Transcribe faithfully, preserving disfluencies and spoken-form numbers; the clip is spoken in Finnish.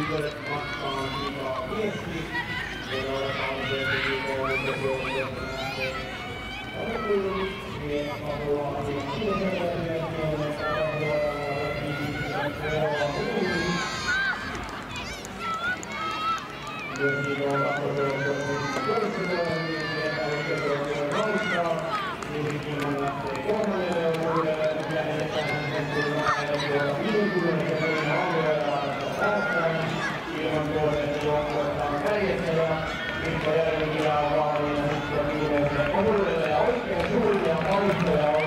Ykköset vastaan Mika Mieski. Ja odotetaan tietenkin koulutusjoukkoja. Alkuun mies haluaa siihen työhön, että haluaa viisitoista kuusi. Myöskin tuolla koulutusjoukkoja toisella viisiä oikeudenjoukkoja noustaa. Niin lähtee kolmannelle joukolle ja edetään sitten tuolla viisikymmentä alueella päästään. Ilman tuoreita joukkoita on kärjessä ja Mikko Järvikilä on valmiina sitten viimeiselle kohdelle ja oikein suuria paikkoja